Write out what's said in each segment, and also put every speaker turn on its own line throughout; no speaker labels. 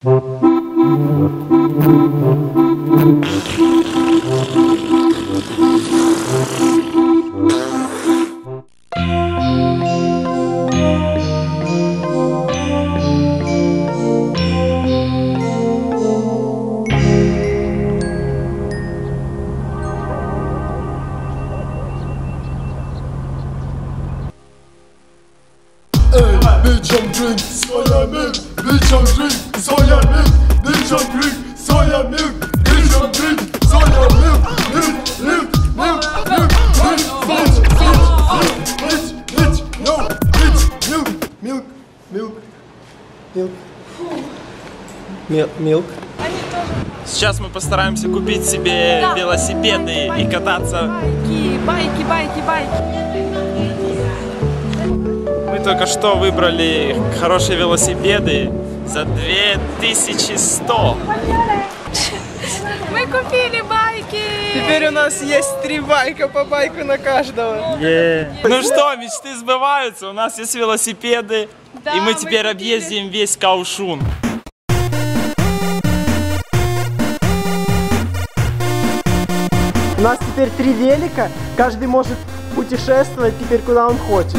Bitch, I'm drink soya milk. Bitch, I'm drink soya milk. Bitch, I'm drink soya milk. Bitch, I'm drink soya milk. Milk, milk, milk, milk, milk, bitch, bitch, no, bitch, milk, milk, milk, milk, milk.
Сейчас мы постараемся купить себе велосипеды и кататься.
Байки, байки, байки.
Мы только что выбрали хорошие велосипеды за 2100.
Мы купили байки.
Теперь у нас есть 3 байка, по байку на каждого.
Ну что, мечты сбываются. У нас есть велосипеды,
да,
и мы теперь объездим весь Каошун.
У нас теперь 3 велика, каждый может путешествовать теперь куда он хочет.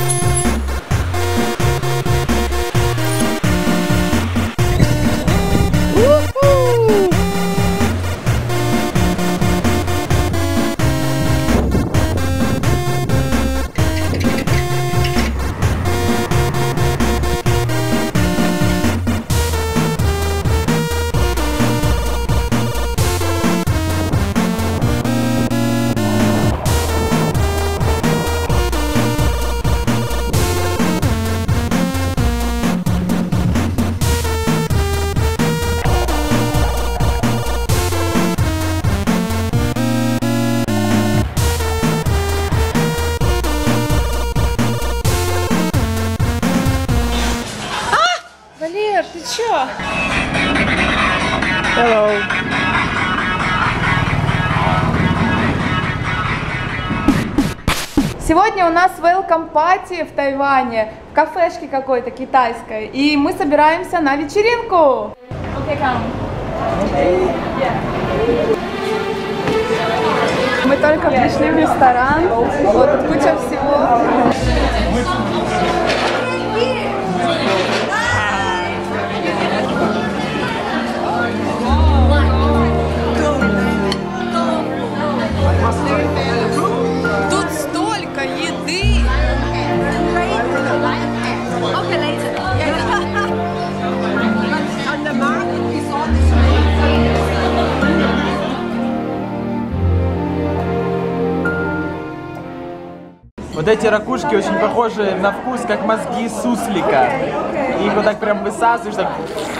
Валер, ты чё?
Hello.
Сегодня у нас welcome party в Тайване, в кафешке какой-то китайской, и мы собираемся на вечеринку. Okay, come. Мы только пришли в ресторан, вот тут куча всего. Тут столько еды!
Вот эти ракушки очень похожи на вкус, как мозги суслика. Их вот так прям высасываешь, так...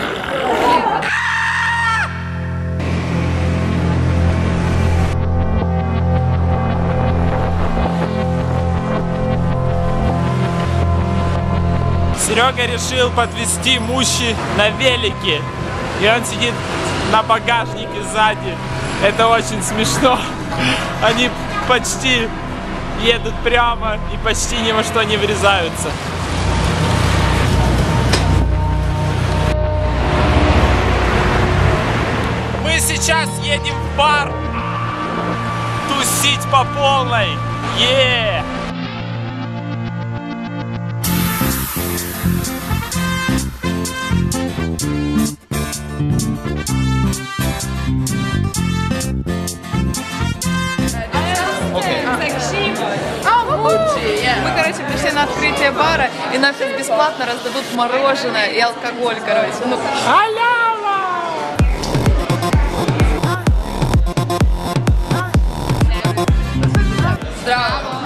Серега решил подвезти Мущи на велике. И он сидит на багажнике сзади. Это очень смешно. Они почти едут прямо и почти ни во что не врезаются. Мы сейчас едем в бар тусить по полной.
Мы, короче, пришли на открытие бара, и нам сейчас бесплатно раздадут мороженое и алкоголь, короче. Ну, здраво!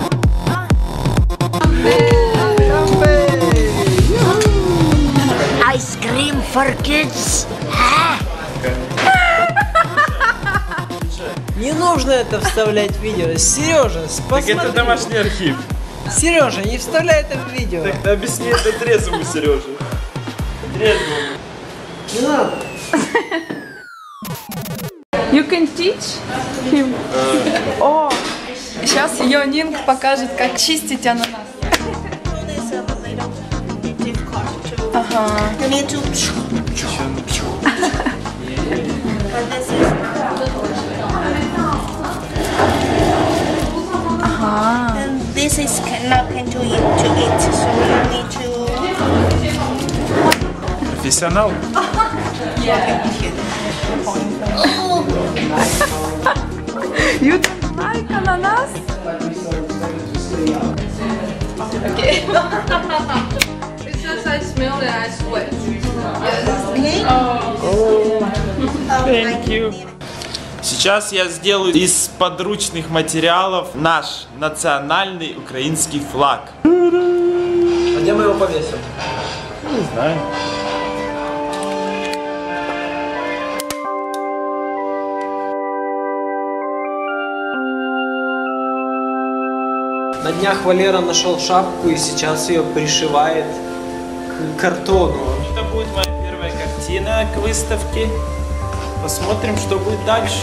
Ice cream for kids.
Не нужно это вставлять в видео. Сережа,
Так это домашний архив.
Сережа, не вставляй это в видео.
Так объясни это трезвому Сереже. Трезвому.
Не надо.
You can teach him. О, сейчас Йонинг покажет, как чистить ананас. Ага.
профессионал?
You don't like ananas? Okay. It's just I smell it, I sweat.
Thank you. Сейчас я сделаю из подручных материалов наш национальный украинский флаг.
А где мы его повесим?
Не знаю.
На днях Валера нашел шапку и сейчас ее пришивает к картону.
Это будет моя первая картина к выставке. Посмотрим, что будет дальше.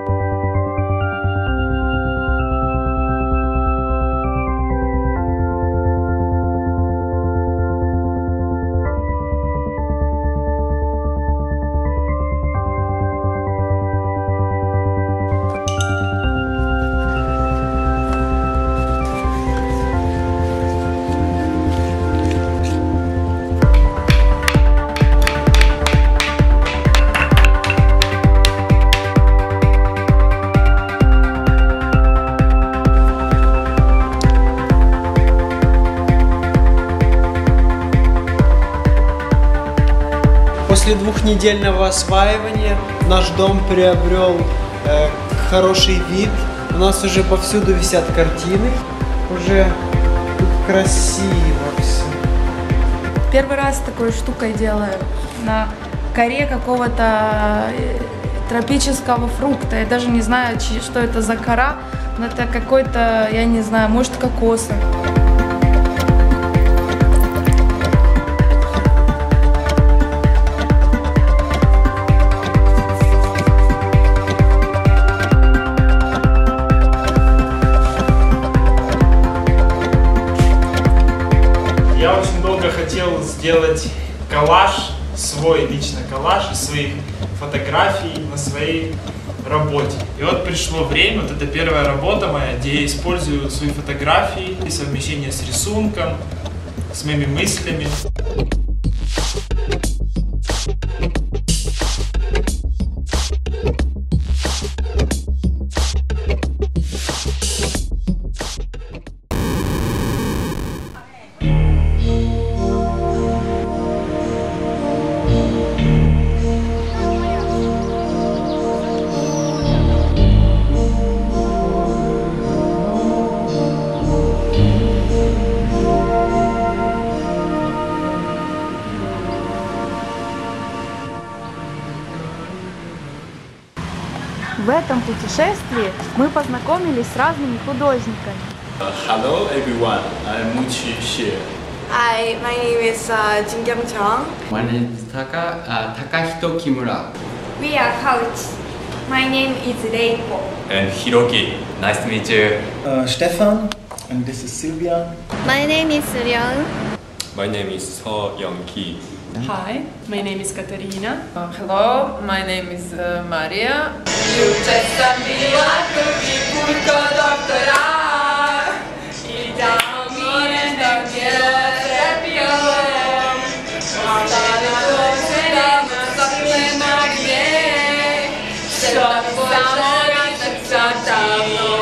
После двухнедельного осваивания наш дом приобрел хороший вид. У нас уже повсюду висят картины. Уже тут красиво все.
Первый раз такой штукой делаю. На коре какого-то тропического фрукта. Я даже не знаю, что это за кора. Но это какой-то, я не знаю, может кокосы.
Я очень долго хотел сделать коллаж, свой лично коллаж из своих фотографий на своей работе. И вот пришло время, вот это первая работа моя, где я использую свои фотографии, совмещение с рисунком, с моими мыслями.
В этом путешествии мы познакомились с разными художниками.
Hello everyone, I'm Muchi Xie.
Hi, my name is Jin Kyung Chong.
My name is Takahito Kimura.
We are coach. My name is Reiko.
And Hiroki, nice to meet you.
Stefan, and this is Sylvia.
My name is Ryung.
My name is So Young-ki.
Hi, my name is Katarina. Hello, my name is Maria. Любчеся мила, курка доктора. И там меня терпел. Остану себя на закрытом огне. Все больше не так давно.